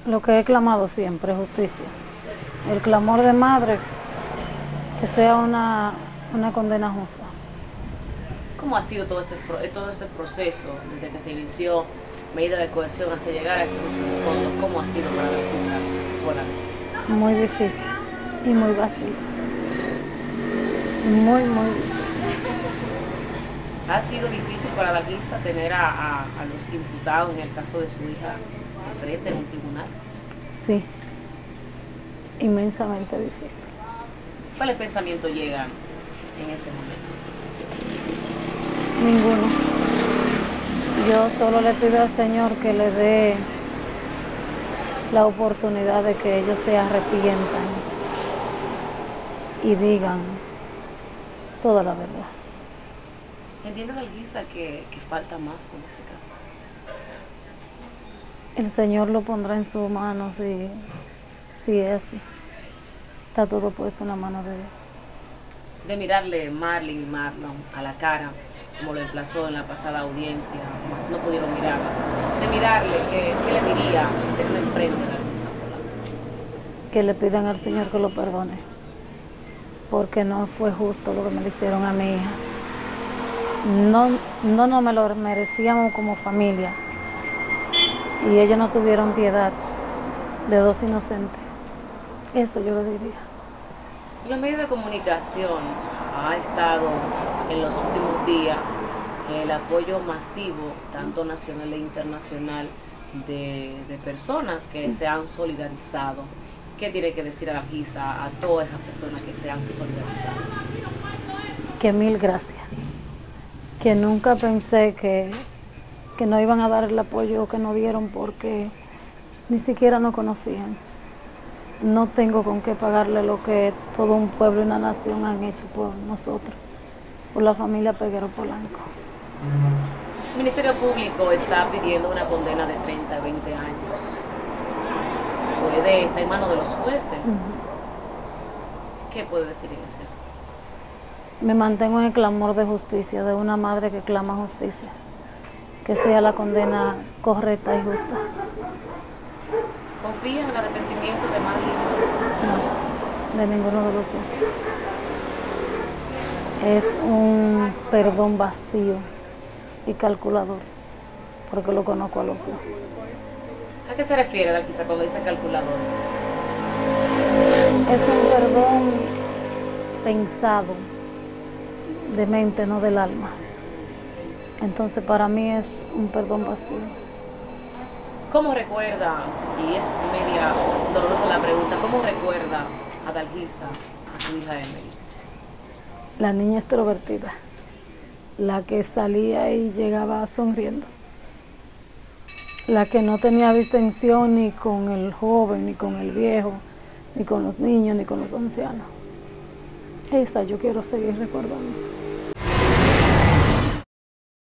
Lo que he clamado siempre, justicia. El clamor de madre, que sea una condena justa. ¿Cómo ha sido todo este proceso desde que se inició medida de coerción hasta llegar a estos fondos? ¿Cómo ha sido para la justicia por ahí? Muy difícil y muy vacío. Muy, muy difícil. ¿Ha sido difícil para la Guisa tener a los imputados, en el caso de su hija, de frente en un tribunal? Sí, inmensamente difícil. ¿Cuáles pensamientos llegan en ese momento? Ninguno. Yo solo le pido al Señor que le dé la oportunidad de que ellos se arrepientan y digan toda la verdad. ¿Entiende la Guisa que falta más en este caso? El Señor lo pondrá en sus manos si es así. Está todo puesto en la mano de Dios. De mirarle Marlene y Marlon a la cara, como lo emplazó en la pasada audiencia, mas no pudieron mirarla. De mirarle, ¿qué le diría tenerlo enfrente de la Guisa Polanco? Que le pidan al Señor que lo perdone, porque no fue justo lo que me le hicieron a mi hija. No me lo merecíamos como familia, y ellos no tuvieron piedad de dos inocentes. Eso yo le diría. Los medios de comunicación ha estado en los últimos días el apoyo masivo, tanto nacional e internacional, de personas que se han solidarizado. ¿Qué tiene que decir a la Guisa, a todas esas personas que se han solidarizado? Que mil gracias. Que nunca pensé que no iban a dar el apoyo que nos dieron, porque ni siquiera nos conocían. No tengo con qué pagarle lo que todo un pueblo y una nación han hecho por nosotros, por la familia Peguero Polanco. El Ministerio Público está pidiendo una condena de 30 a 20 años. Está en manos de los jueces. ¿Qué puede decir en ese aspecto? Me mantengo en el clamor de justicia, de una madre que clama justicia, que sea la condena correcta y justa. ¿Confía en el arrepentimiento de Marlene? No, de ninguno de los dos. Es un perdón vacío y calculador, porque lo conozco a los dos. ¿A qué se refiere la Guisa cuando dice calculador? Es un perdón pensado, de mente, no del alma. Entonces para mí es un perdón vacío. ¿Cómo recuerda, y es media dolorosa la pregunta, cómo recuerda a Dalgisa, a su hija Emily? La niña extrovertida, la que salía y llegaba sonriendo, la que no tenía distensión ni con el joven, ni con el viejo, ni con los niños, ni con los ancianos. Esa yo quiero seguir recordando.